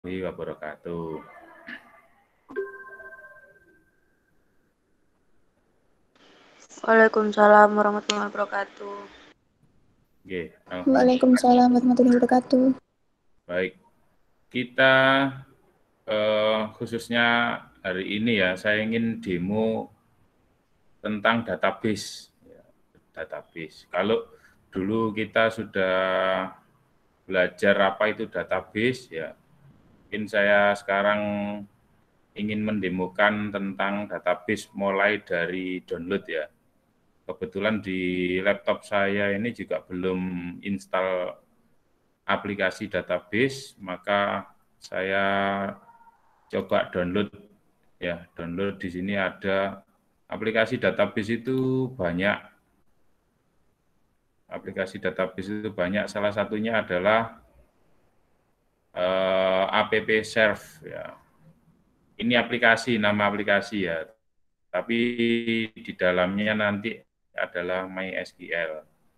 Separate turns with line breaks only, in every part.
wabarakatuh.
Waalaikumsalam warahmatullahi wabarakatuh.
Oke,
Waalaikumsalam warahmatullahi wabarakatuh.
baik. Kita khususnya hari ini ya, saya ingin demo tentang database. Database. Kalau dulu kita sudah belajar apa itu database, ya mungkin saya sekarang ingin mendemokan tentang database mulai dari download ya. Kebetulan di laptop saya ini juga belum install aplikasi database, maka saya coba download ya. Download di sini ada aplikasi database itu banyak. Aplikasi database itu banyak. Salah satunya adalah app serve ya. Ini aplikasi, nama aplikasi ya. Tapi di dalamnya nanti adalah MySQL.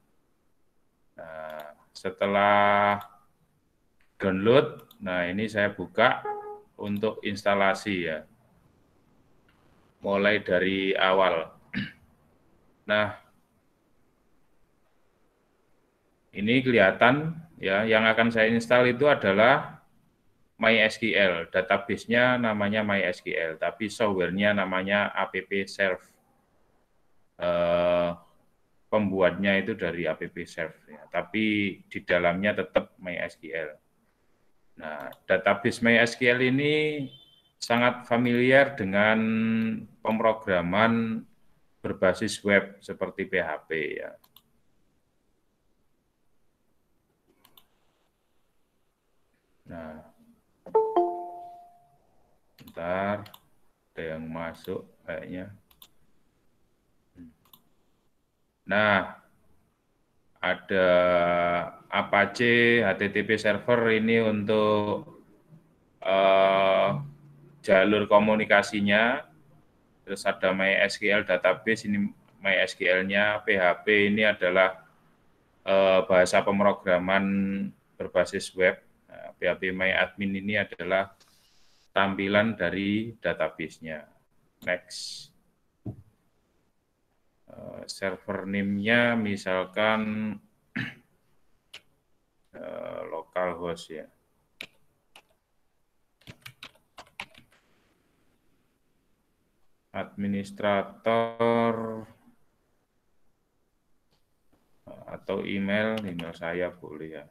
Nah, setelah download, nah ini saya buka untuk instalasi ya. Mulai dari awal. Nah, ini kelihatan ya, yang akan saya install itu adalah MySQL. Database-nya namanya MySQL, tapi software-nya namanya app serve. Pembuatnya itu dari app serve ya, tapi di dalamnya tetap MySQL. Nah, database MySQL ini sangat familiar dengan pemrograman berbasis web seperti PHP ya. Nah, bentar, ada yang masuk kayaknya. Nah, ada Apache HTTP server ini untuk jalur komunikasinya. Terus ada MySQL database, ini MySQL-nya, PHP ini adalah bahasa pemrograman berbasis web. Nah, PHP MyAdmin ini adalah tampilan dari database-nya. Next. Server name-nya misalkan localhost ya. Administrator atau email saya boleh ya.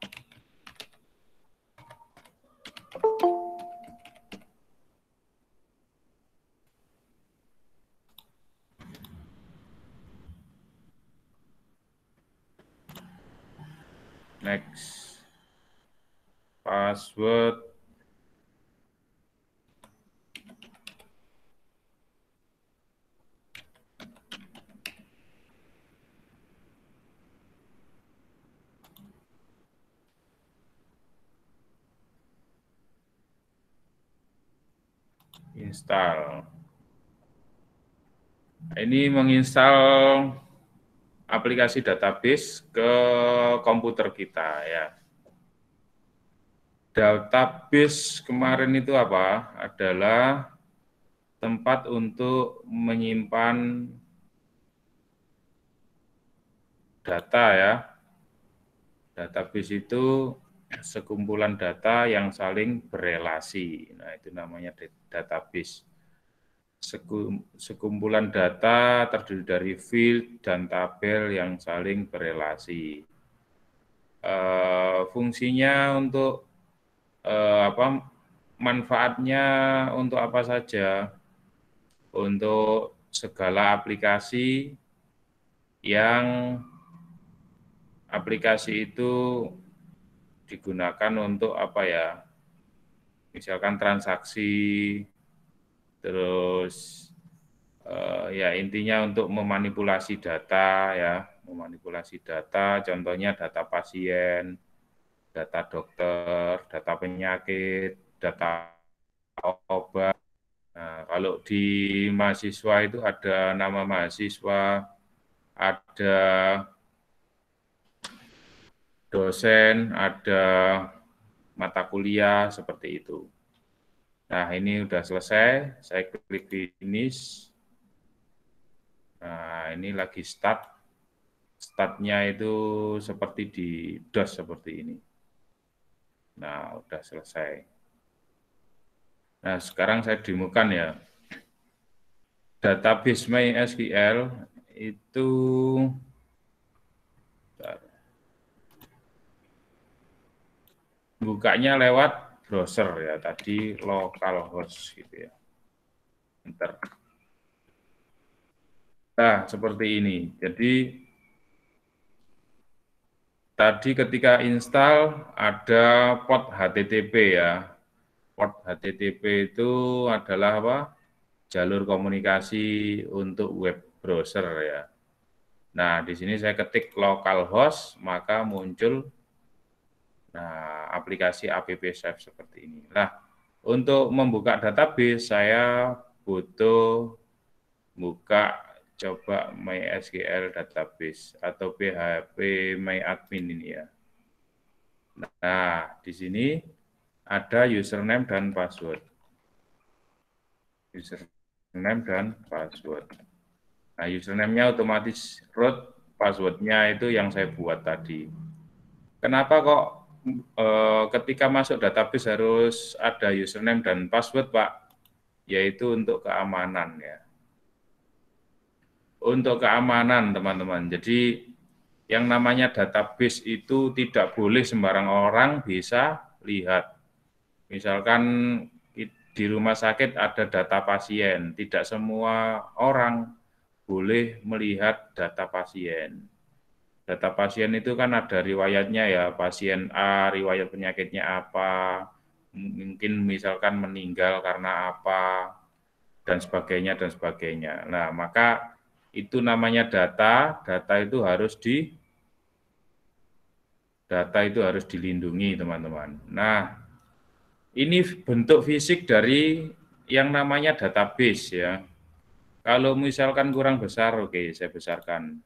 Next. Password. Install. Ini menginstal aplikasi database ke komputer kita ya. Database kemarin itu apa? Adalah tempat untuk menyimpan data ya. Database itu sekumpulan data yang saling berelasi. Nah, itu namanya database. Sekumpulan data terdiri dari field dan tabel yang saling berelasi. Fungsinya untuk manfaatnya untuk apa saja? Untuk segala aplikasi yang aplikasi itu digunakan untuk apa ya? Misalkan transaksi, terus ya intinya untuk memanipulasi data ya, memanipulasi data, contohnya data pasien, data dokter, data penyakit, data obat. Nah, kalau di mahasiswa itu ada nama mahasiswa, ada dosen, ada mata kuliah seperti itu. Nah, ini udah selesai, saya klik finish. Nah, ini lagi start. Startnya itu seperti di DOS seperti ini. Nah, udah selesai. Nah, sekarang saya demokan ya. Database MySQL itu bukanya lewat browser ya, tadi localhost gitu ya. Enter. Nah, seperti ini. Jadi tadi ketika install ada port HTTP ya. Port HTTP itu adalah apa? Jalur komunikasi untuk web browser ya. Nah, di sini saya ketik localhost, maka muncul aplikasi AppServe seperti ini. Nah, untuk membuka database saya butuh buka coba MySQL database atau PHP MyAdmin ini ya. Nah, di sini ada username dan password. Username dan password. Nah, username-nya otomatis root, password-nya itu yang saya buat tadi. Kenapa kok ketika masuk database harus ada username dan password, Pak? Yaitu untuk keamanan ya. Untuk keamanan, teman-teman. Jadi, yang namanya database itu tidak boleh sembarang orang bisa lihat. Misalkan di rumah sakit ada data pasien, tidak semua orang boleh melihat data pasien. Data pasien itu kan ada riwayatnya ya, pasien A, riwayat penyakitnya apa, mungkin misalkan meninggal karena apa, dan sebagainya, dan sebagainya. Nah, maka itu namanya data itu harus dilindungi, teman-teman. Nah, ini bentuk fisik dari yang namanya database ya. Kalau misalkan kurang besar, oke, saya besarkan.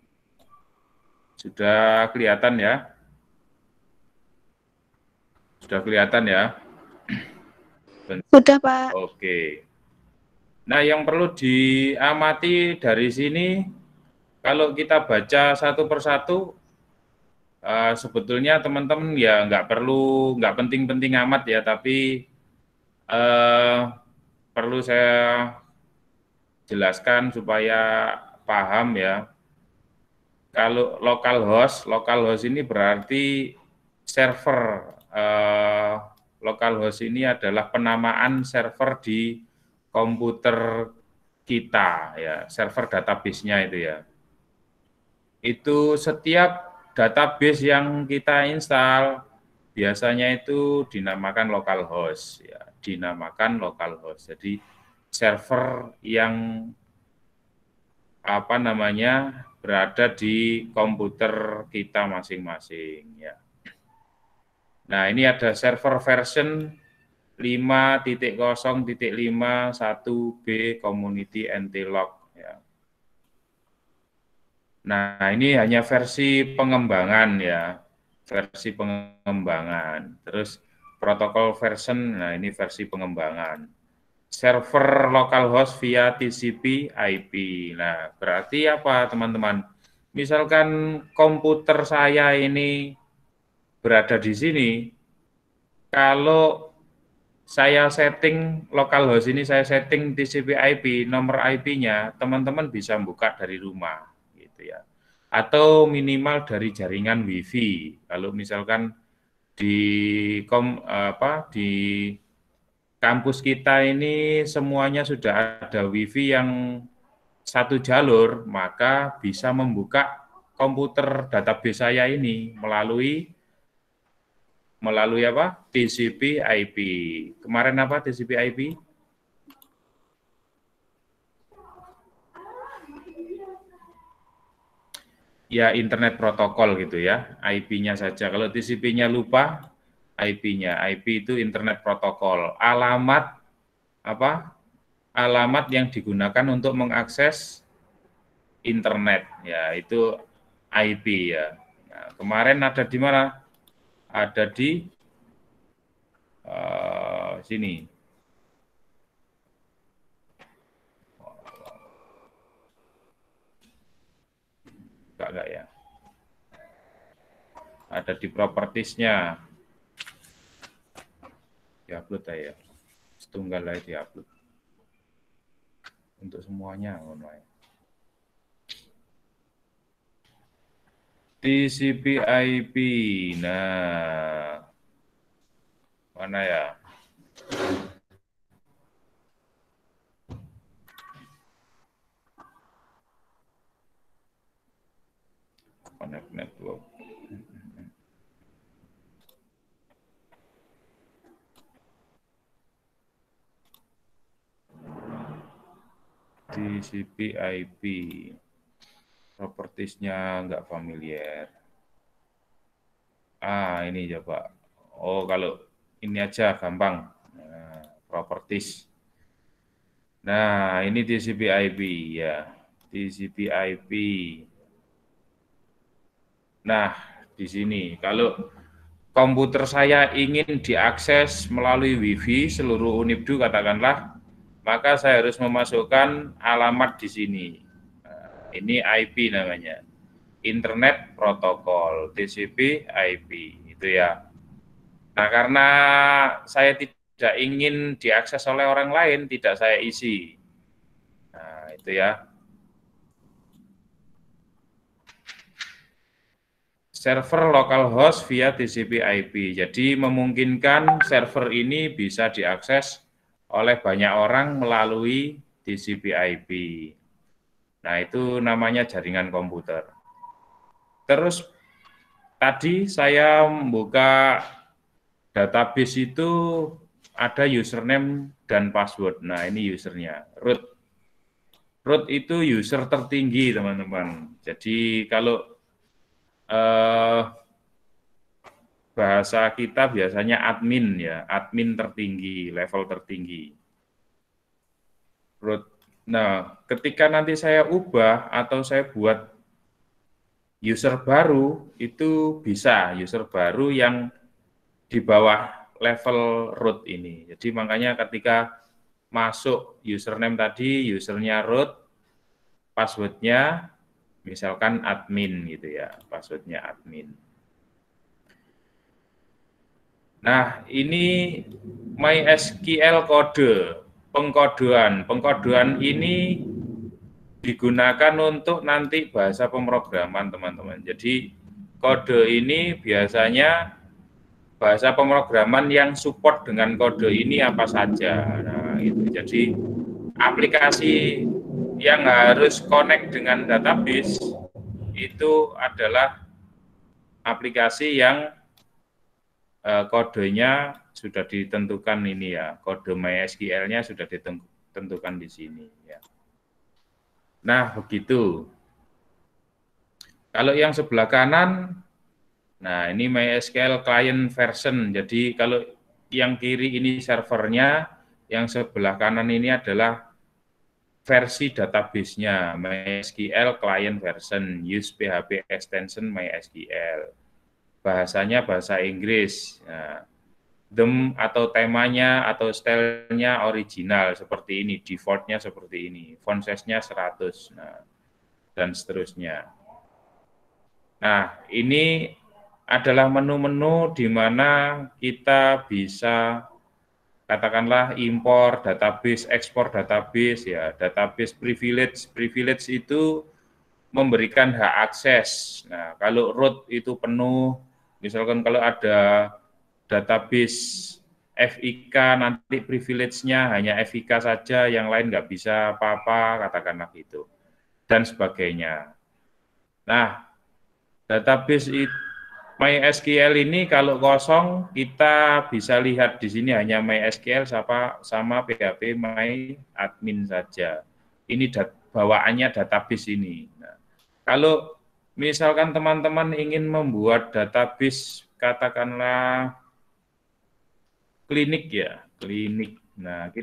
Sudah kelihatan ya? Sudah kelihatan ya?
Sudah, Pak.
Oke. Nah, yang perlu diamati dari sini, kalau kita baca satu persatu, sebetulnya teman-teman ya nggak penting-penting amat ya, tapi perlu saya jelaskan supaya paham ya. Kalau localhost ini berarti server. Localhost ini adalah penamaan server di komputer kita ya, server database-nya itu ya. Itu setiap database yang kita install biasanya itu dinamakan localhost ya, dinamakan localhost. Jadi server yang berada di komputer kita masing-masing ya. Nah, ini ada server version 5.0.51B community anti-lock ya. Nah, ini hanya versi pengembangan ya, versi pengembangan. Terus protokol version, nah ini versi pengembangan. Server localhost via TCP IP. Nah, berarti apa teman-teman? Misalkan komputer saya ini berada di sini, kalau saya setting localhost ini, saya setting TCP IP, nomor IP-nya, teman-teman bisa buka dari rumah, gitu ya. Atau minimal dari jaringan WiFi. Kalau misalkan di kampus kita ini semuanya sudah ada WiFi yang satu jalur, maka bisa membuka komputer database saya ini melalui apa? TCP IP. Kemarin apa TCP IP? Ya internet protokol gitu ya, IP-nya saja. Kalau TCP-nya lupa, IP-nya. IP itu internet protokol. Alamat apa? Alamat yang digunakan untuk mengakses internet ya, itu IP ya. Nah, kemarin ada di mana? Ada di Sini. Enggak ya. Ada di propertiesnya. Diupload ya. Setunggal aja diupload. Untuk semuanya online. TCP/IP. Nah, mana ya? Connect network. TCP/IP. Propertiesnya nggak familiar. Ini coba. Oh, kalau ini aja gampang. Nah, properties. Nah, ini TCP/IP ya. TCP/IP. Nah, di sini kalau komputer saya ingin diakses melalui WiFi seluruh Unibdu katakanlah, maka saya harus memasukkan alamat di sini. Nah, ini IP namanya. Internet Protokol, TCP/IP, itu ya. Nah, karena saya tidak ingin diakses oleh orang lain, tidak saya isi. Nah, itu ya. Server localhost via TCP/IP. Jadi memungkinkan server ini bisa diakses oleh banyak orang melalui TCP/IP. Nah, itu namanya jaringan komputer. Terus tadi saya membuka database itu ada username dan password. Nah, ini usernya, root. Root itu user tertinggi, teman-teman. Jadi kalau bahasa kita biasanya admin ya, admin tertinggi, level tertinggi. Root. Nah, ketika nanti saya ubah atau saya buat user baru, itu bisa user baru yang di bawah level root ini. Jadi makanya ketika masuk username tadi, usernya root, passwordnya misalkan admin gitu ya, passwordnya admin. Nah, ini MySQL kode, pengkodean. Pengkodean ini digunakan untuk nanti bahasa pemrograman, teman-teman. Jadi, kode ini biasanya bahasa pemrograman yang support dengan kode ini apa saja. Nah, itu. Jadi, aplikasi yang harus connect dengan database itu adalah aplikasi yang kodenya sudah ditentukan ini ya, kode MySQL-nya sudah ditentukan di sini ya. Nah, begitu. Kalau yang sebelah kanan, nah ini MySQL client version. Jadi kalau yang kiri ini servernya, yang sebelah kanan ini adalah versi database-nya, MySQL client version, use PHP extension MySQL. Bahasanya bahasa Inggris. Nah, theme atau temanya atau stylenya original seperti ini, defaultnya seperti ini, font size-nya 100, nah, dan seterusnya. Nah, ini adalah menu-menu di mana kita bisa katakanlah impor database, ekspor database ya, database privilege. Privilege itu memberikan hak akses. Nah, kalau root itu penuh, misalkan kalau ada database FIK nanti privilege-nya hanya FIK saja, yang lain nggak bisa apa-apa, katakanlah gitu, dan sebagainya. Nah, database MySQL ini kalau kosong, kita bisa lihat di sini hanya MySQL sama PHP MyAdmin saja. Ini bawaannya database ini. Nah, kalau misalkan teman-teman ingin membuat database, katakanlah klinik ya, klinik. Nah,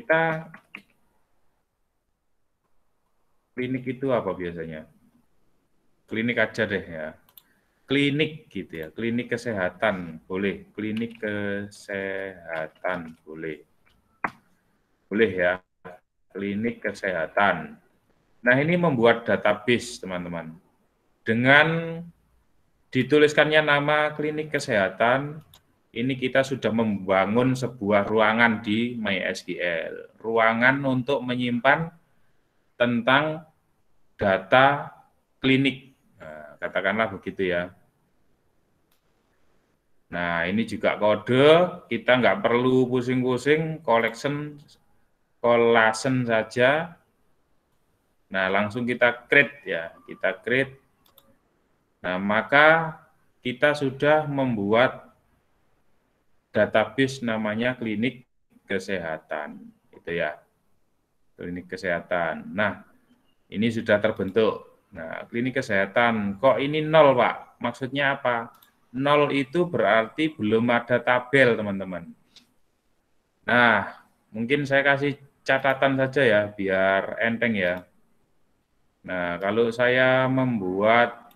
klinik itu apa biasanya? Klinik aja deh ya. klinik gitu ya, klinik kesehatan boleh, klinik kesehatan boleh, boleh ya, klinik kesehatan. Nah ini membuat database teman-teman. Dengan dituliskannya nama klinik kesehatan, ini kita sudah membangun sebuah ruangan di MySQL, ruangan untuk menyimpan tentang data klinik. Nah, katakanlah begitu ya. Nah, ini juga kode, kita nggak perlu pusing-pusing, collation saja. Nah, langsung kita create ya, kita create. Nah, maka kita sudah membuat database namanya klinik kesehatan, gitu ya, klinik kesehatan. Nah, ini sudah terbentuk. Nah, klinik kesehatan, kok ini 0, Pak? Maksudnya apa? 0 itu berarti belum ada tabel, teman-teman. Nah, mungkin saya kasih catatan saja ya, biar enteng ya. Nah, kalau saya membuat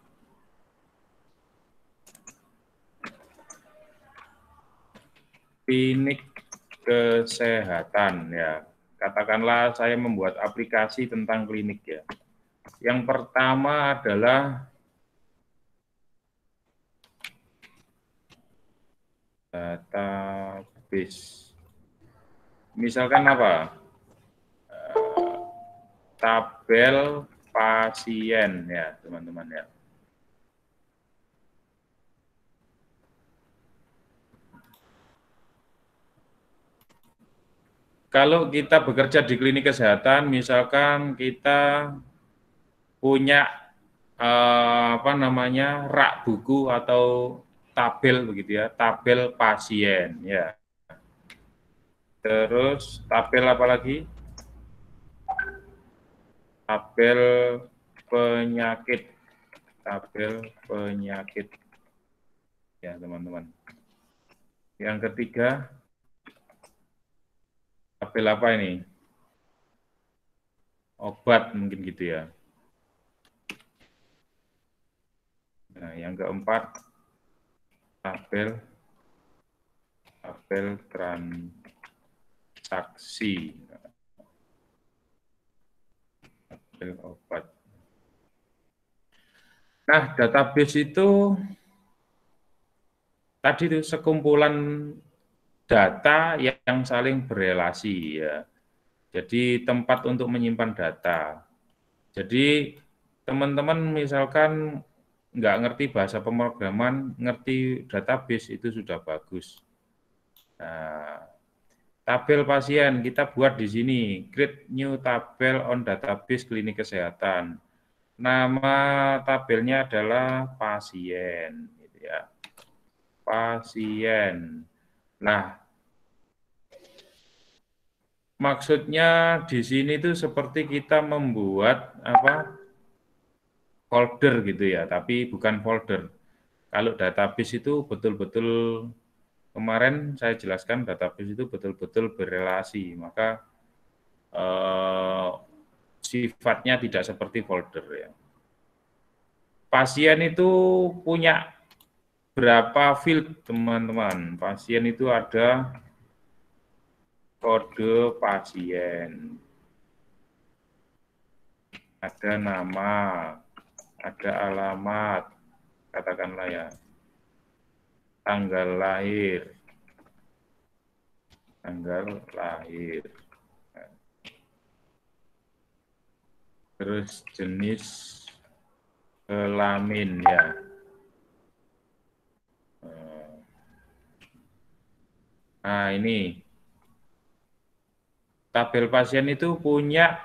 klinik kesehatan ya, katakanlah saya membuat aplikasi tentang klinik ya. Yang pertama adalah database. Misalkan apa? Tabel pasien ya, teman-teman ya. Kalau kita bekerja di klinik kesehatan, misalkan kita punya rak buku atau tabel begitu ya, tabel pasien ya. Terus tabel apa lagi? Tabel penyakit, tabel penyakit ya teman-teman. Yang ketiga, tabel apa ini? Obat mungkin gitu ya. Nah, yang keempat, tabel transaksi, tabel obat. Nah, database itu tadi itu sekumpulan data yang saling berelasi ya. Jadi tempat untuk menyimpan data. Jadi teman-teman misalkan nggak ngerti bahasa pemrograman, ngerti database itu sudah bagus. Nah, tabel pasien kita buat di sini, create new tabel on database klinik kesehatan. Nama tabelnya adalah pasien, gitu ya. Pasien. Nah, maksudnya di sini tuh seperti kita membuat folder gitu ya, tapi bukan folder. Kalau database itu betul-betul kemarin saya jelaskan database itu betul-betul berelasi, maka sifatnya tidak seperti folder ya. Pasien itu punya berapa field teman-teman? Pasien itu ada kode pasien, ada nama, ada alamat, katakanlah ya, tanggal lahir, terus jenis kelamin ya. Nah ini tabel pasien itu punya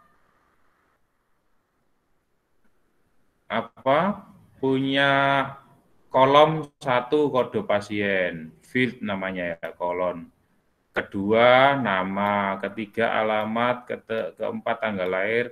punya kolom 1 kode pasien, field namanya ya, kolom. Kedua nama, ketiga alamat, keempat tanggal lahir,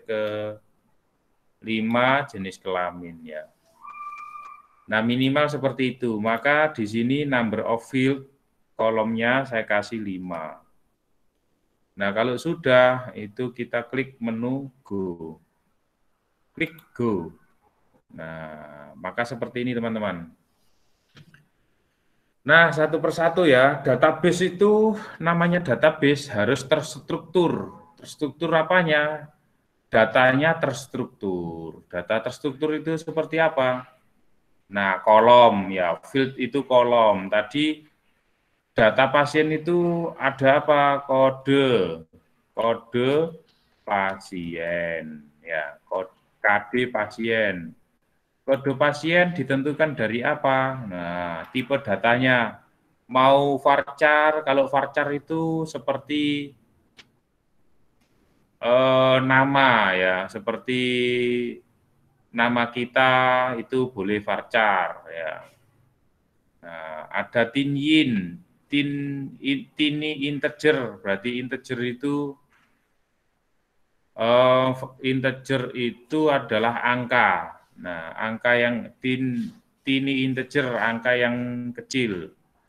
kelima jenis kelamin ya. Nah minimal seperti itu, maka di sini number of field kolomnya saya kasih 5. Nah kalau sudah itu kita klik menu go, klik go. Nah, maka seperti ini teman-teman. Nah, satu persatu ya, database itu namanya database harus terstruktur. Terstruktur apanya? Datanya terstruktur. Data terstruktur itu seperti apa? Nah, kolom ya, field itu kolom. Tadi data pasien itu ada apa? Kode pasien ya, KD pasien. Kode pasien ditentukan dari apa? Nah, tipe datanya mau varchar, kalau varchar itu seperti nama ya, seperti nama kita itu boleh varchar ya. Nah, ada tinyin, tini integer, berarti integer itu adalah angka. Nah, angka yang tini integer, angka yang kecil.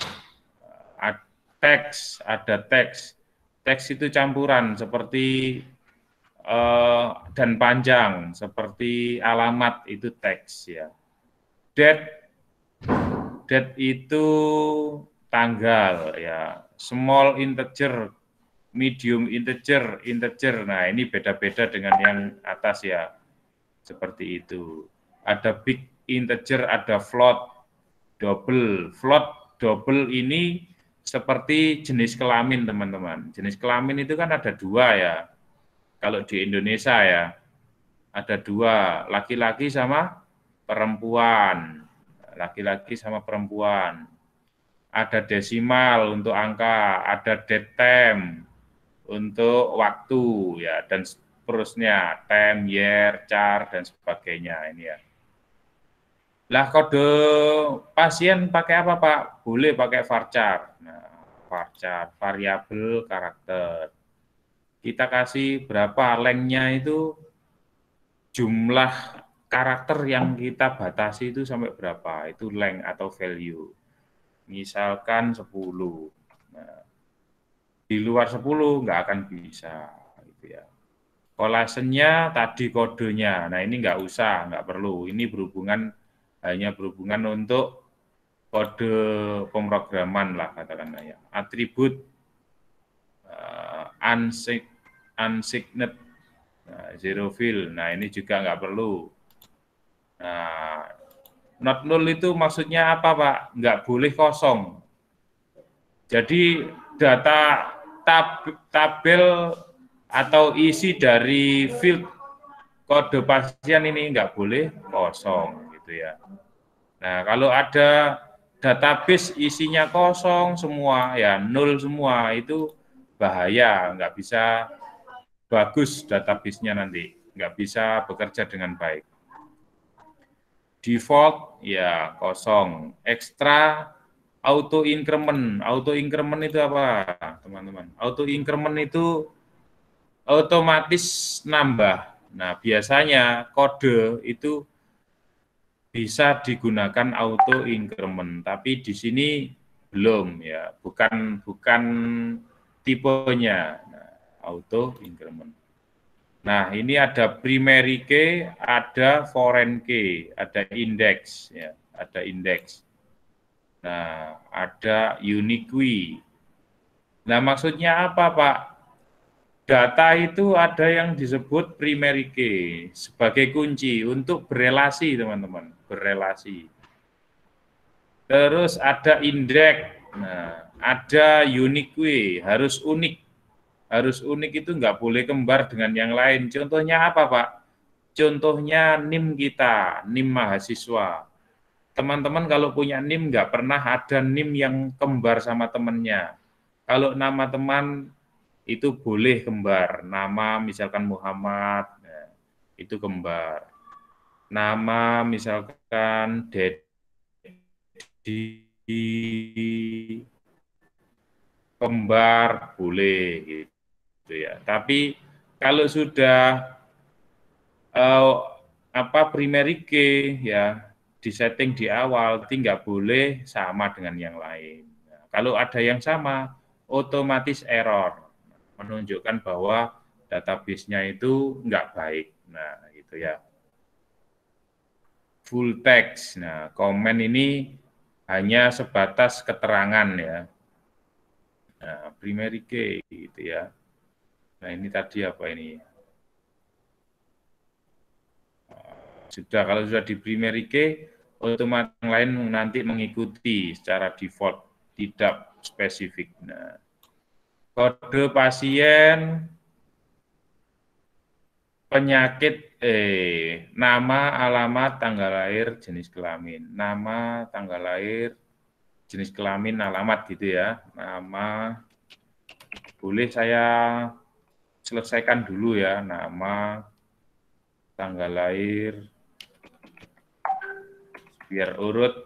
Teks, ada teks. Teks itu campuran seperti dan panjang, seperti alamat itu teks ya. Date itu tanggal ya. Small integer, medium integer, integer. Nah, ini beda-beda dengan yang atas ya. Seperti itu. Ada big integer, ada float, double. Float, double ini seperti jenis kelamin, teman-teman. Jenis kelamin itu kan ada dua ya. Kalau di Indonesia ya, ada dua, laki-laki sama perempuan. Laki-laki sama perempuan. Ada desimal untuk angka, ada datetime untuk waktu ya, dan seterusnya, time, year, char, dan sebagainya ini ya. Lah kode pasien pakai apa Pak? Boleh pakai varchar. Nah, varchar, variabel karakter. Kita kasih berapa lengthnya itu, jumlah karakter yang kita batasi itu sampai berapa, itu length atau value. Misalkan 10. Nah, di luar 10 nggak akan bisa. Gitu ya. Collationnya tadi kodenya, nah ini nggak usah, nggak perlu. Ini hanya berhubungan untuk kode pemrograman lah katakanlah ya. Atribut unsigned, zero fill, nah ini juga nggak perlu. Nah, not null itu maksudnya apa Pak? Nggak boleh kosong. Jadi data tabel atau isi dari field kode pasien ini nggak boleh kosong gitu ya. Nah, kalau ada database isinya kosong semua ya, nol semua, itu bahaya, nggak bisa bagus database-nya nanti, nggak bisa bekerja dengan baik. Default ya kosong, extra, auto increment itu apa teman-teman? Auto increment itu otomatis nambah. Nah, biasanya kode itu bisa digunakan auto increment, tapi di sini belum ya, bukan tipenya. Nah, auto increment. Nah, ini ada primary key, ada foreign key, ada index ya, ada index. Nah, ada unique key. Nah, maksudnya apa, Pak? Data itu ada yang disebut primary key sebagai kunci untuk berelasi, teman-teman, berelasi. Terus ada index. Nah, ada unique key, harus unik. Harus unik itu nggak boleh kembar dengan yang lain. Contohnya apa, Pak? Contohnya NIM kita, NIM mahasiswa. Teman-teman kalau punya NIM nggak pernah ada NIM yang kembar sama temannya. Kalau nama teman itu boleh kembar. Nama misalkan Muhammad, nah, itu kembar. Nama misalkan Dedi, kembar boleh gitu ya. Tapi kalau sudah primary key ya di setting di awal, nggak boleh sama dengan yang lain. Nah, kalau ada yang sama, otomatis error, menunjukkan bahwa database-nya itu nggak baik. Nah, gitu ya. full text. Nah, komen ini hanya sebatas keterangan ya. Nah, primary key gitu ya. Nah, ini tadi apa ini? Sudah, kalau sudah di primary key, otomatis yang lain nanti mengikuti secara default, tidak spesifik. Nah, kode pasien, penyakit, nama, alamat, tanggal lahir, jenis kelamin. Nama, tanggal lahir, jenis kelamin, alamat gitu ya. Nama, boleh saya selesaikan dulu ya, nama, tanggal lahir, biar urut,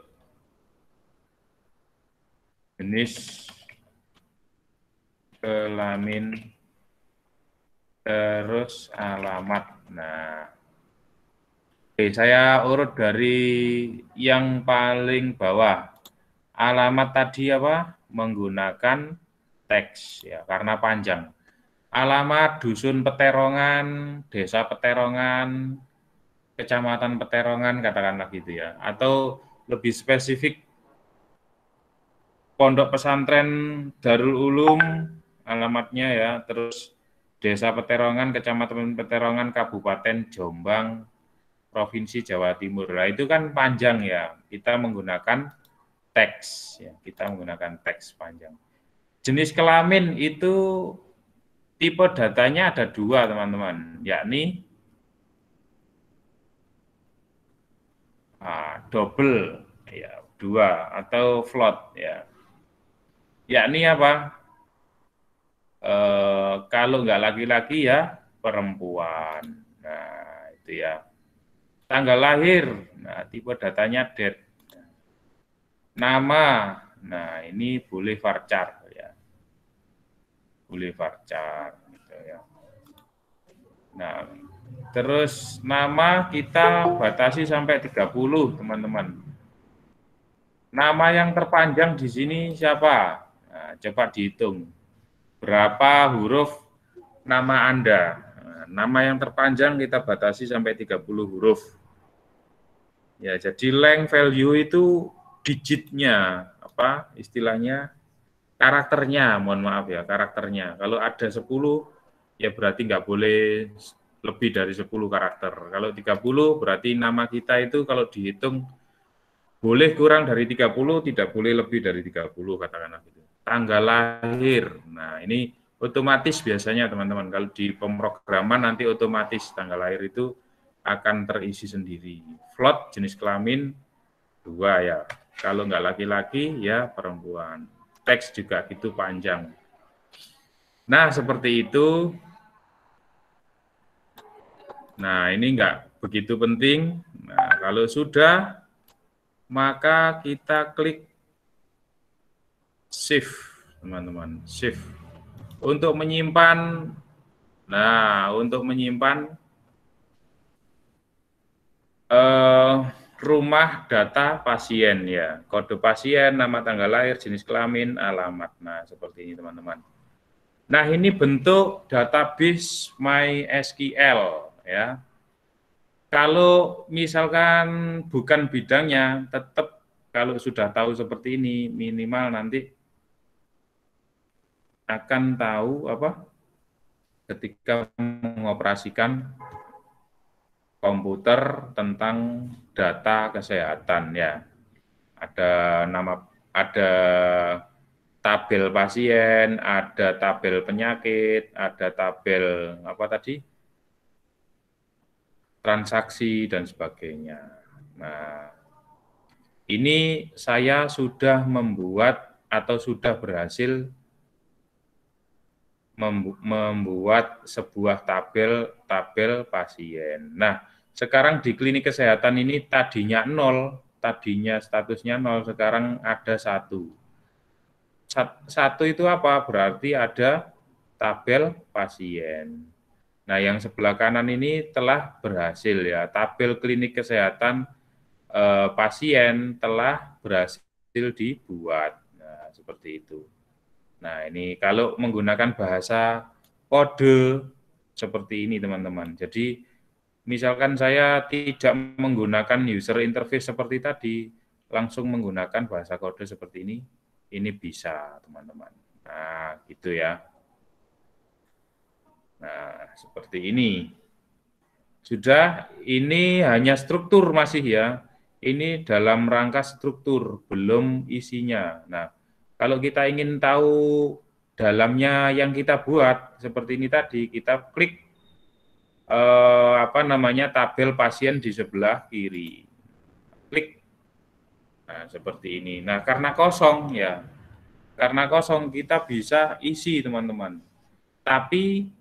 jenis kelamin, terus alamat. Nah, saya urut dari yang paling bawah. Alamat tadi apa? Menggunakan teks ya, karena panjang. Alamat dusun Peterongan, desa Peterongan, kecamatan Peterongan, katakanlah gitu ya. Atau lebih spesifik, Pondok Pesantren Darul Ulum, alamatnya ya, terus Desa Peterongan, Kecamatan Peterongan, Kabupaten Jombang, Provinsi Jawa Timur. Nah, itu kan panjang ya, kita menggunakan teks, ya, kita menggunakan teks panjang. Jenis kelamin itu tipe datanya ada dua, teman-teman, yakni double, ya, dua, atau float, ya. Yakni apa? Kalau nggak laki-laki ya perempuan. Nah, itu ya. Tanggal lahir, nah tipe datanya date. Nama, nah ini boleh varchar ya. Boleh varchar gitu ya. Nah, terus nama kita batasi sampai 30, teman-teman. Nama yang terpanjang di sini siapa? Nah, coba dihitung. Berapa huruf nama Anda? Nah, nama yang terpanjang kita batasi sampai 30 huruf. Ya, jadi length value itu digitnya, apa istilahnya, karakternya, mohon maaf ya, karakternya. Kalau ada 10, ya berarti nggak boleh lebih dari 10 karakter. Kalau 30, berarti nama kita itu kalau dihitung, boleh kurang dari 30, tidak boleh lebih dari 30, katakanlah gitu. Tanggal lahir, nah ini otomatis biasanya teman-teman, kalau di pemrograman nanti otomatis tanggal lahir itu akan terisi sendiri. Float jenis kelamin 2 ya, kalau nggak laki-laki ya perempuan. Teks juga gitu panjang. Nah seperti itu. Nah ini nggak begitu penting. Nah kalau sudah, maka kita klik shift, teman-teman, shift untuk menyimpan. Nah, untuk menyimpan rumah data pasien ya, kode pasien, nama, tanggal lahir, jenis kelamin, alamat. Nah, seperti ini teman-teman. Nah, ini bentuk database MySQL ya. Kalau misalkan bukan bidangnya, tetap kalau sudah tahu seperti ini, minimal nanti akan tahu apa ketika mengoperasikan komputer tentang data kesehatan ya. Ada nama, ada tabel pasien, ada tabel penyakit, ada tabel apa tadi? Transaksi dan sebagainya. Nah, ini saya sudah membuat atau sudah berhasil membuat sebuah tabel pasien. Nah, sekarang di klinik kesehatan ini tadinya 0, tadinya statusnya 0, sekarang ada 1. 1 itu apa? Berarti ada tabel pasien. Nah, yang sebelah kanan ini telah berhasil ya, tabel klinik kesehatan pasien telah berhasil dibuat. Nah, seperti itu. Nah, ini kalau menggunakan bahasa kode seperti ini, teman-teman. Jadi, misalkan saya tidak menggunakan user interface seperti tadi, langsung menggunakan bahasa kode seperti ini bisa, teman-teman. Nah, gitu ya. Nah, seperti ini. Sudah, ini hanya struktur masih ya. Ini dalam rangka struktur, belum isinya. Nah, kalau kita ingin tahu dalamnya yang kita buat, seperti ini tadi, kita klik tabel pasien di sebelah kiri. Klik. Nah, seperti ini. Nah, karena kosong ya. Karena kosong kita bisa isi, teman-teman. Tapi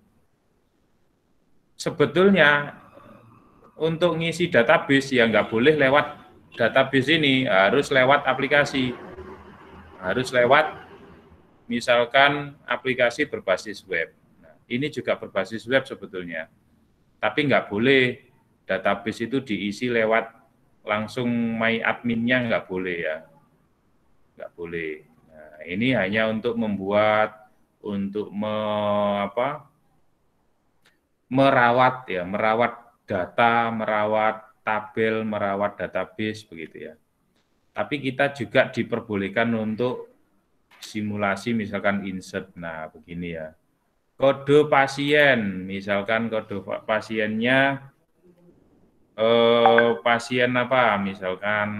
sebetulnya untuk ngisi database ya nggak boleh lewat database ini, harus lewat aplikasi. Harus lewat misalkan aplikasi berbasis web. Nah, ini juga berbasis web sebetulnya. Tapi nggak boleh database itu diisi lewat langsung my adminnya, nggak boleh ya. Nggak boleh. Nah, ini hanya untuk membuat, untuk merawat ya, merawat data, merawat tabel, merawat database begitu ya. Tapi kita juga diperbolehkan untuk simulasi misalkan insert. Nah, begini ya. Kode pasien, misalkan kode pasiennya pasien apa? Misalkan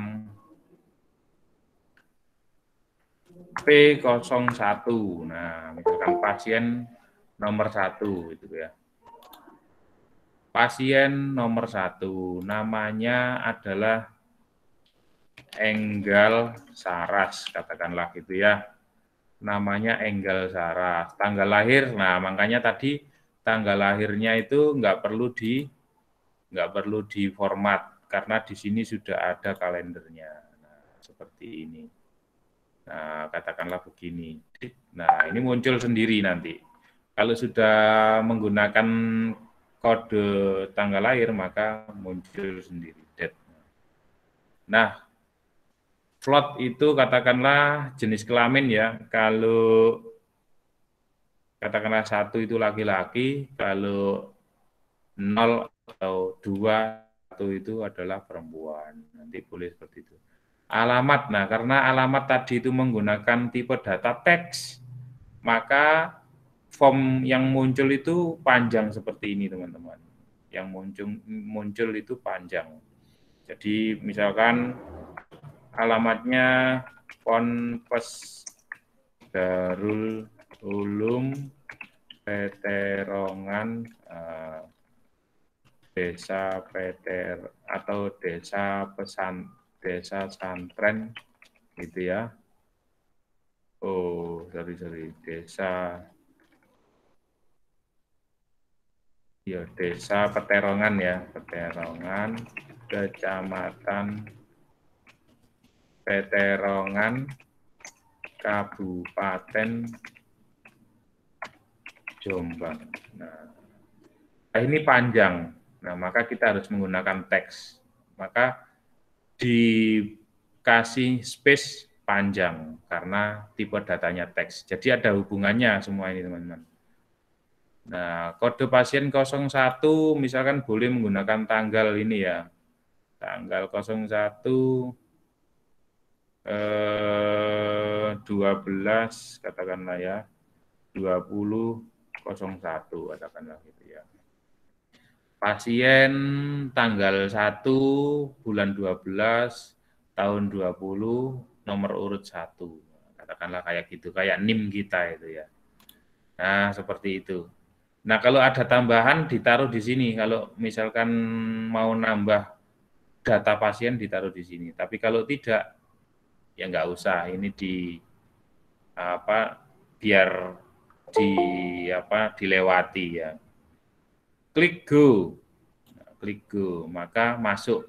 P01. Nah, misalkan pasien nomor 1 gitu ya. Pasien nomor 1 namanya adalah Enggal Saras, katakanlah gitu ya. Namanya Enggal Saras. Tanggal lahir, nah makanya tadi tanggal lahirnya itu nggak perlu di format karena di sini sudah ada kalendernya. Nah, seperti ini. Nah, katakanlah begini. Nah, ini muncul sendiri nanti. Kalau sudah menggunakan kode tanggal lahir, maka muncul sendiri date. Nah, float itu katakanlah jenis kelamin ya. Kalau katakanlah 1 itu laki-laki, kalau 0 atau 2 itu adalah perempuan. Nanti boleh seperti itu. Alamat, nah karena alamat tadi itu menggunakan tipe data teks, maka form yang muncul itu panjang seperti ini, teman-teman. Yang muncul itu panjang. Jadi misalkan alamatnya Ponpes Darul Ulum Peterongan, desa Peter atau desa santren gitu ya. Oh, sorry, desa Peterongan ya, Peterongan, Kecamatan Peterongan, Kabupaten Jombang. Nah, ini panjang. Nah, maka kita harus menggunakan teks. Maka dikasih space panjang karena tipe datanya teks. Jadi ada hubungannya semua ini, teman-teman. Nah, kode pasien 01 misalkan boleh menggunakan tanggal ini ya. Tanggal 01 12 katakanlah ya. 2001 katakanlah gitu ya. Pasien tanggal 1 bulan 12 tahun 20 nomor urut 1. Katakanlah kayak gitu, kayak NIM kita itu ya. Nah, seperti itu. Nah, kalau ada tambahan ditaruh di sini. Kalau misalkan mau nambah data pasien ditaruh di sini. Tapi kalau tidak ya nggak usah. Ini biar dilewati ya. Klik go. Klik go, maka masuk.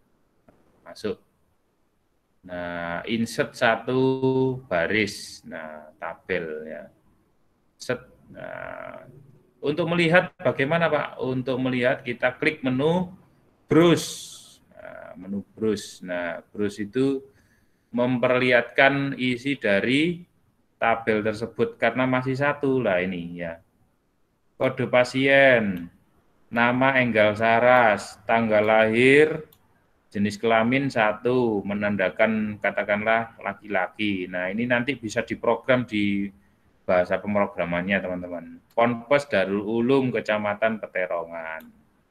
Nah, insert 1 baris. Nah, tabel ya. Set. Nah, untuk melihat bagaimana Pak? Untuk melihat kita klik menu browse. Nah, menu browse. Nah, browse itu memperlihatkan isi dari tabel tersebut karena masih 1 lah ini ya. Kode pasien. Nama Enggal Saras, tanggal lahir, jenis kelamin 1, menandakan katakanlah laki-laki. Nah, ini nanti bisa diprogram di bahasa pemrogramannya, teman-teman. Ponpes Darul Ulum, Kecamatan Peterongan.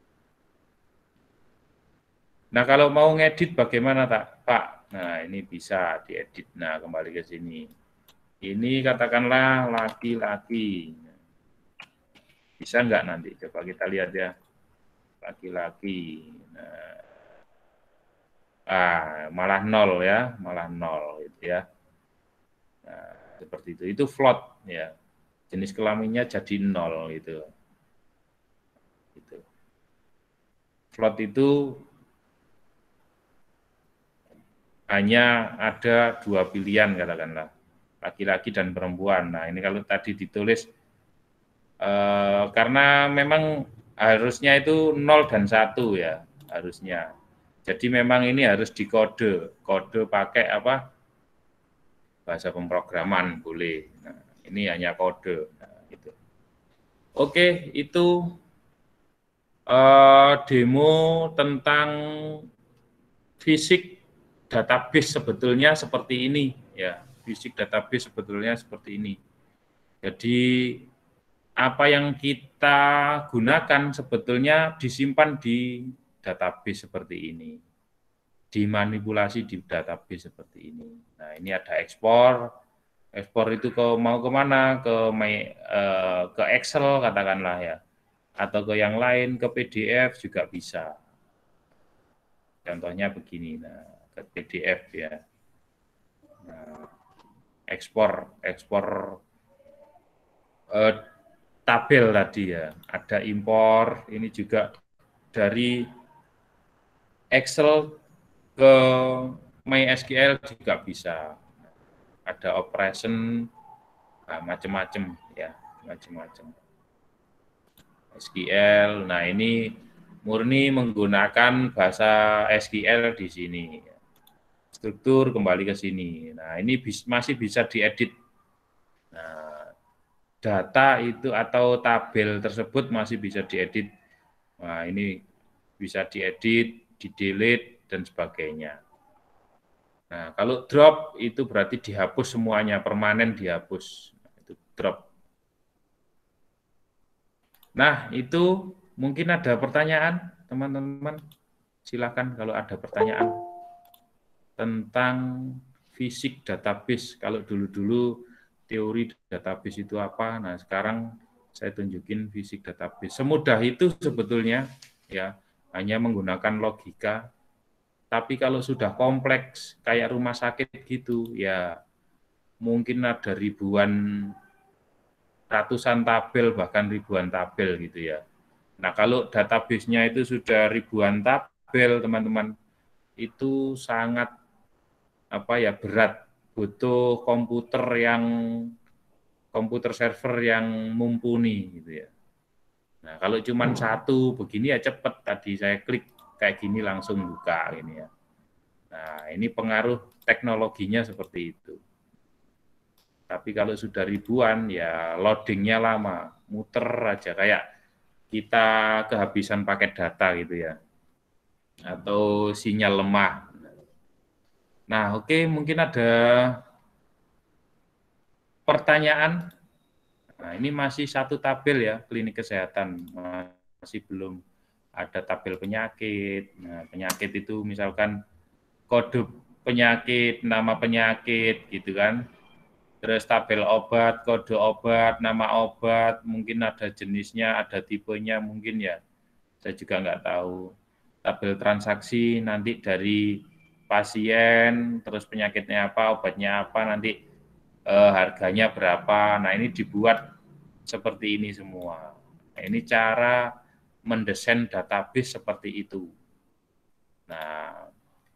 Nah, kalau mau ngedit bagaimana, Pak? Nah, ini bisa diedit. Nah, kembali ke sini. Ini katakanlah laki-laki. Bisa nggak nanti? Coba kita lihat ya. Laki-laki. Nah, malah 0 ya, malah 0 gitu ya. Nah, seperti itu. Itu float ya. Jenis kelaminnya jadi 0 gitu. Gitu. Float itu hanya ada 2 pilihan katakanlah, laki-laki dan perempuan. Nah, ini kalau tadi ditulis karena memang harusnya itu 0 dan 1 ya, harusnya. Jadi memang ini harus dikode, kode pakai apa? Bahasa pemrograman boleh. Nah, ini hanya kode. Nah, gitu. Oke, itu demo tentang fisik database sebetulnya seperti ini ya. Fisik database sebetulnya seperti ini. Jadi apa yang kita gunakan sebetulnya disimpan di database seperti ini. Dimanipulasi di database seperti ini. Nah, ini ada ekspor. Ekspor itu mau kemana? Ke Excel katakanlah ya. Atau ke yang lain, ke PDF juga bisa. Contohnya begini, nah, ke PDF ya. Nah, ekspor tabel tadi ya. Ada impor, ini juga dari Excel ke MySQL juga bisa. Ada operation, nah, macam-macam ya, macam-macam. SQL, nah ini murni menggunakan bahasa SQL di sini. Struktur kembali ke sini. Nah, ini masih bisa diedit. Nah, data itu atau tabel tersebut masih bisa diedit. Nah, ini bisa diedit, di-delete, dan sebagainya. Nah, kalau drop itu berarti dihapus semuanya, permanen dihapus. Itu drop. Nah, itu mungkin ada pertanyaan, teman-teman. Silakan kalau ada pertanyaan tentang fisik database. Kalau dulu-dulu teori database itu apa, nah sekarang saya tunjukin fisik database. Semudah itu sebetulnya, ya, hanya menggunakan logika. Tapi kalau sudah kompleks, kayak rumah sakit gitu, ya mungkin ada ratusan tabel, bahkan ribuan tabel gitu ya. Nah, kalau database-nya itu sudah ribuan tabel, teman-teman, itu sangat berat, butuh komputer server yang mumpuni gitu ya. Nah, kalau cuma satu begini ya cepet, tadi saya klik kayak gini langsung buka ini ya. Nah, ini pengaruh teknologinya seperti itu. Tapi kalau sudah ribuan ya loadingnya lama, muter aja kayak kita kehabisan paket data gitu ya. Atau sinyal lemah. Nah, oke, mungkin ada pertanyaan. Nah, ini masih satu tabel ya, klinik kesehatan. Masih belum ada tabel penyakit. Nah, penyakit itu misalkan kode penyakit, nama penyakit gitu kan. Terus tabel obat, kode obat, nama obat, mungkin ada jenisnya, ada tipenya mungkin ya. Saya juga nggak tahu. Tabel transaksi nanti dari pasien, terus penyakitnya apa, obatnya apa, nanti harganya berapa. Nah, ini dibuat seperti ini semua. Nah, ini cara mendesain database seperti itu. Nah,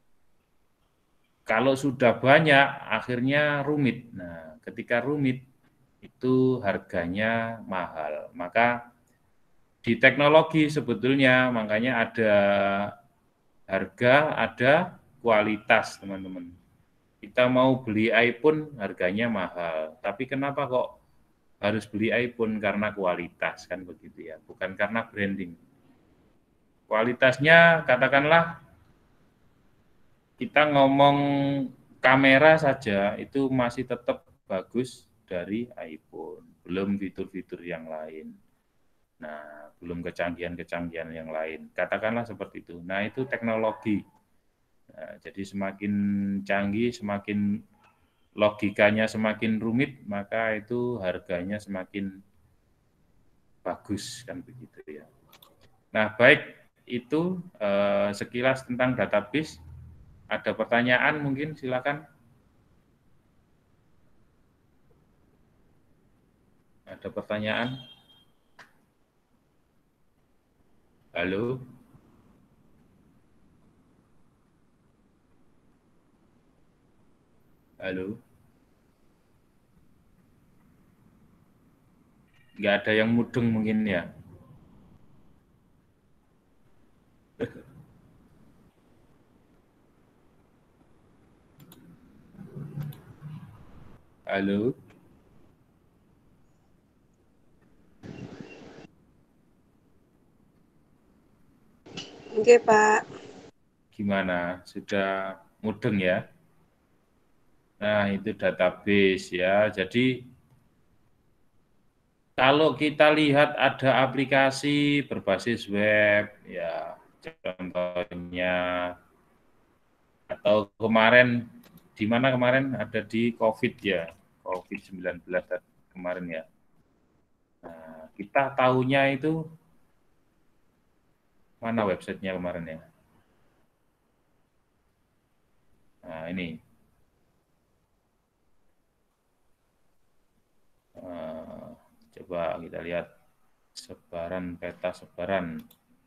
kalau sudah banyak, akhirnya rumit. Nah, ketika rumit, itu harganya mahal. Maka di teknologi sebetulnya, makanya ada harga, ada kualitas, teman-teman. Kita mau beli iPhone, harganya mahal. Tapi kenapa kok harus beli iPhone? Karena kualitas, kan begitu ya. Bukan karena branding. Kualitasnya katakanlah kita ngomong kamera saja itu masih tetap bagus dari iPhone, belum fitur-fitur yang lain. Nah, belum kecanggihan-kecanggihan yang lain. Katakanlah seperti itu. Nah, itu teknologi. Nah, jadi semakin canggih, semakin logikanya semakin rumit, maka itu harganya semakin bagus, kan begitu ya. Nah, baik itu sekilas tentang database. Ada pertanyaan mungkin, silakan. Ada pertanyaan? Halo? Halo? Nggak ada yang mudeng mungkin ya? Halo?
Oke, Pak.
Gimana? Sudah mudeng ya? Nah, itu database ya. Jadi, kalau kita lihat ada aplikasi berbasis web, ya contohnya, atau kemarin, di mana kemarin ada di COVID ya, COVID-19 kemarin ya. Nah, kita tahunya itu, mana websitenya kemarin ya? Nah, ini. Coba kita lihat sebaran, peta sebaran.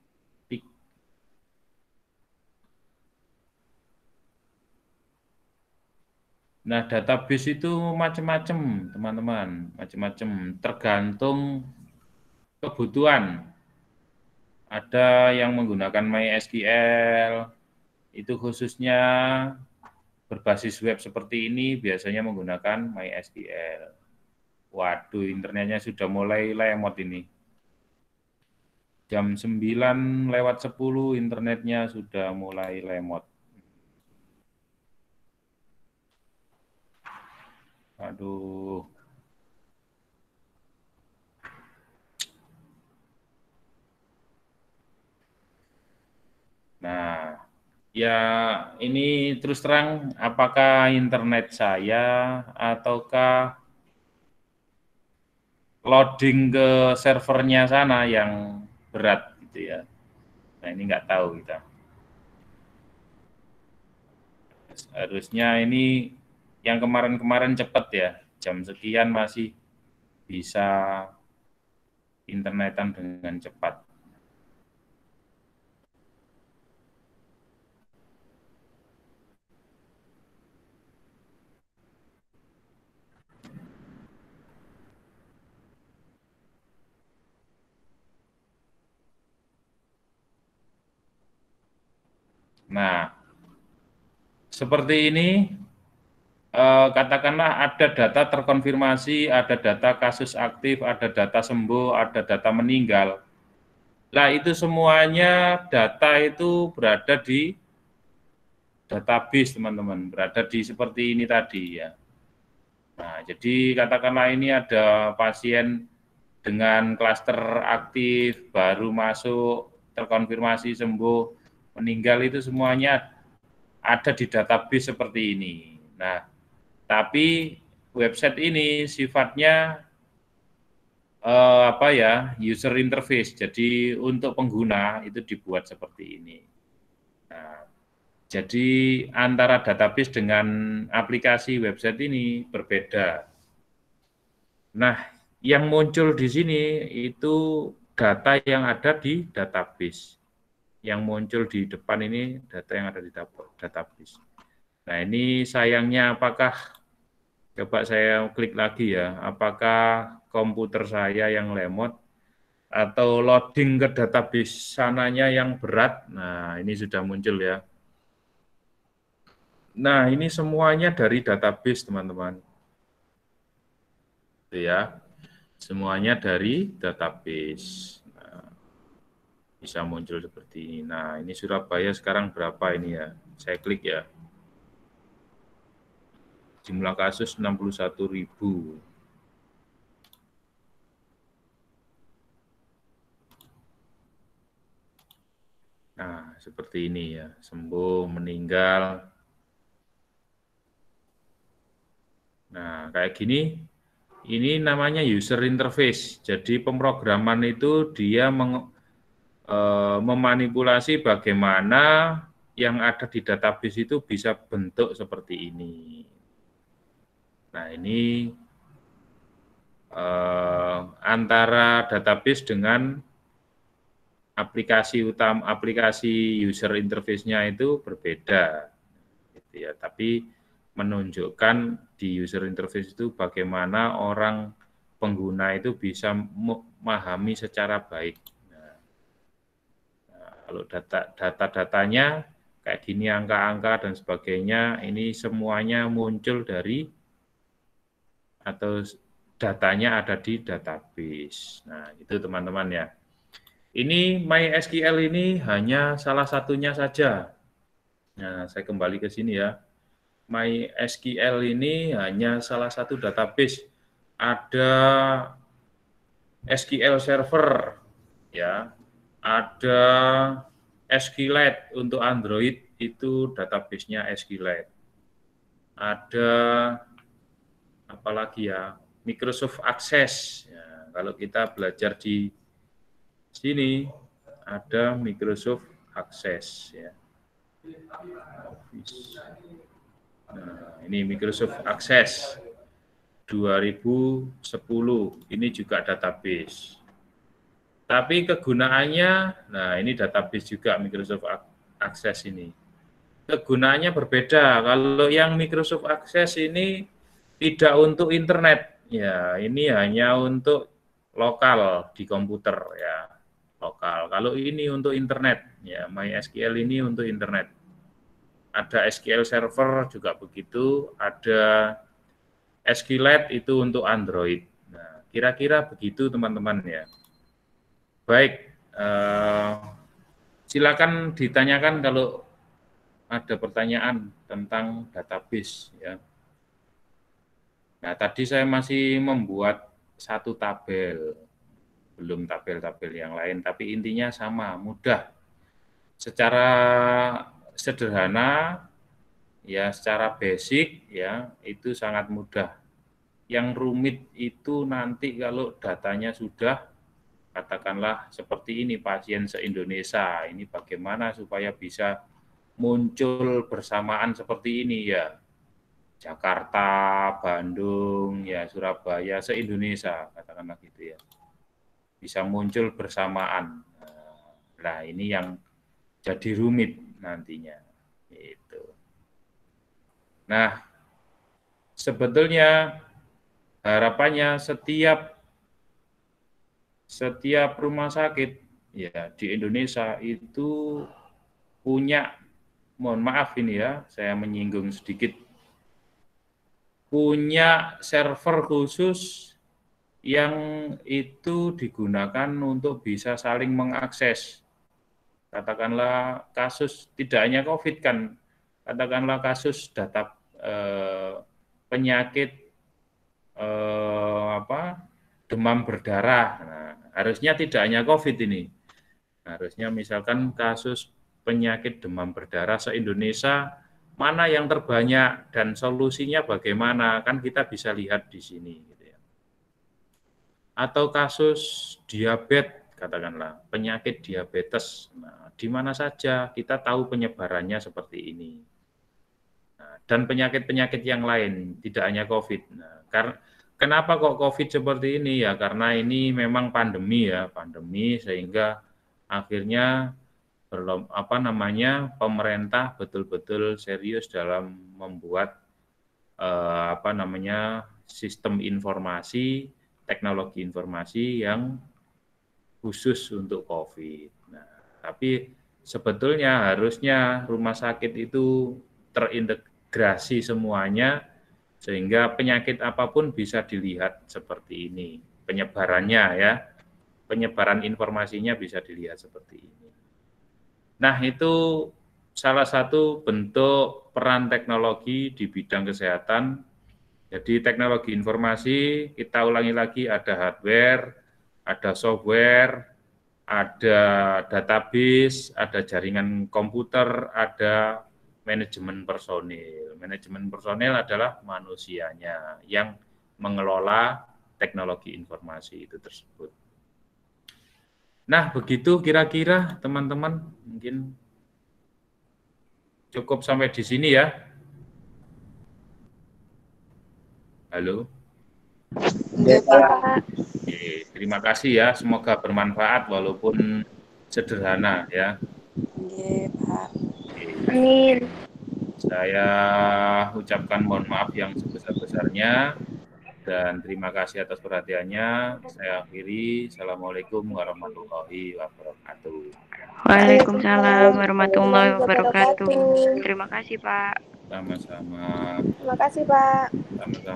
Nah, database itu macam-macam, teman-teman, macam-macam, tergantung kebutuhan. Ada yang menggunakan MySQL, itu khususnya berbasis web seperti ini, biasanya menggunakan MySQL. Waduh, internetnya sudah mulai lemot ini. Jam 9:10 internetnya sudah mulai lemot. Aduh. Nah, ya ini terus terang apakah internet saya ataukah loading ke servernya sana yang berat gitu ya. Nah, ini nggak tahu kita. Harusnya ini yang kemarin-kemarin cepat ya, jam sekian masih bisa internetan dengan cepat. Nah, seperti ini, katakanlah ada data terkonfirmasi, ada data kasus aktif, ada data sembuh, ada data meninggal. Nah, itu semuanya data itu berada di database, teman-teman, berada di seperti ini tadi ya. Nah, jadi katakanlah ini ada pasien dengan klaster aktif, baru masuk, terkonfirmasi sembuh, meninggal, itu semuanya ada di database seperti ini. Nah, tapi website ini sifatnya user interface. Jadi untuk pengguna itu dibuat seperti ini. Nah, jadi antara database dengan aplikasi website ini berbeda. Nah, yang muncul di sini itu data yang ada di database. Yang muncul di depan ini data yang ada di database. Nah, ini sayangnya apakah, coba saya klik lagi ya, apakah komputer saya yang lemot atau loading ke database sananya yang berat. Nah, ini sudah muncul ya. Nah, ini semuanya dari database, teman-teman. Itu ya. Semuanya dari database. Nah, bisa muncul seperti ini. Nah, ini Surabaya sekarang berapa ini ya? Saya klik ya. Jumlah kasus 61.000. Nah, seperti ini ya. Sembuh, meninggal. Nah, kayak gini, ini namanya user interface. Jadi pemrograman itu dia memanipulasi bagaimana yang ada di database itu bisa bentuk seperti ini. Nah, ini antara database dengan aplikasi utama, aplikasi user interface-nya itu berbeda, gitu ya. Tapi menunjukkan di user interface itu bagaimana orang pengguna itu bisa memahami secara baik. Nah, kalau data-datanya kayak gini, angka-angka dan sebagainya, ini semuanya muncul dari atau datanya ada di database. Nah, itu teman-teman ya. Ini MySQL ini hanya salah satunya saja. Nah, saya kembali ke sini ya. MySQL ini hanya salah satu database. Ada SQL Server, ya. Ada SQLite untuk Android, itu database-nya SQLite. Ada apalagi ya, Microsoft Access. Ya, kalau kita belajar di sini ada Microsoft Access ya. Nah, ini Microsoft Access 2010. Ini juga database. Tapi kegunaannya, nah ini database juga Microsoft Access ini. Kegunaannya berbeda. Kalau yang Microsoft Access ini tidak untuk internet. Ya, ini hanya untuk lokal di komputer ya. Lokal. Kalau ini untuk internet, ya MySQL ini untuk internet. Ada SQL Server juga begitu, ada SQLite itu untuk Android. Nah, kira-kira begitu teman-teman ya. Baik, silakan ditanyakan kalau ada pertanyaan tentang database ya. Nah, tadi saya masih membuat satu tabel. Belum tabel-tabel yang lain, tapi intinya sama, mudah. Secara sederhana, ya secara basic, ya itu sangat mudah. Yang rumit itu nanti kalau datanya sudah, katakanlah seperti ini, pasien se-Indonesia, ini bagaimana supaya bisa muncul bersamaan seperti ini ya. Jakarta, Bandung, ya Surabaya, se-Indonesia, katakanlah gitu ya. Bisa muncul bersamaan. Nah, ini yang jadi rumit nantinya. Itu. Nah, sebetulnya harapannya setiap rumah sakit ya di Indonesia itu punya, mohon maaf ini ya, saya menyinggung sedikit, punya server khusus yang itu digunakan untuk bisa saling mengakses. Katakanlah kasus, tidak hanya COVID kan, katakanlah kasus data penyakit demam berdarah. Nah, harusnya tidak hanya COVID ini. Harusnya misalkan kasus penyakit demam berdarah se-Indonesia, mana yang terbanyak dan solusinya bagaimana, kan kita bisa lihat di sini. Gitu ya. Atau kasus diabetes, katakanlah, penyakit diabetes. Nah, di mana saja kita tahu penyebarannya seperti ini. Nah, dan penyakit-penyakit yang lain, tidak hanya COVID. Nah, kenapa kok COVID seperti ini? Ya karena ini memang pandemi ya, pandemi sehingga akhirnya pemerintah betul-betul serius dalam membuat sistem informasi, teknologi informasi yang khusus untuk COVID. Nah, tapi sebetulnya harusnya rumah sakit itu terintegrasi semuanya sehingga penyakit apapun bisa dilihat seperti ini penyebarannya ya. penyebaran informasinya bisa dilihat seperti ini. Nah, itu salah satu bentuk peran teknologi di bidang kesehatan. Jadi teknologi informasi, kita ulangi lagi, ada hardware, ada software, ada database, ada jaringan komputer, ada manajemen personil. Manajemen personil adalah manusianya yang mengelola teknologi informasi itu tersebut. Nah, begitu kira-kira teman-teman, mungkin cukup sampai di sini ya. Halo.
Oke, Pak.
Oke, terima kasih ya, semoga bermanfaat walaupun sederhana ya.
Oke, Pak.
Oke.
Amin.
Saya ucapkan mohon maaf yang sebesar-besarnya dan terima kasih atas perhatiannya. Saya akhiri. Assalamualaikum warahmatullahi wabarakatuh.
Waalaikumsalam warahmatullahi wabarakatuh. Terima kasih, Pak.
Sama-sama.
Terima kasih, Pak.
Sama-sama.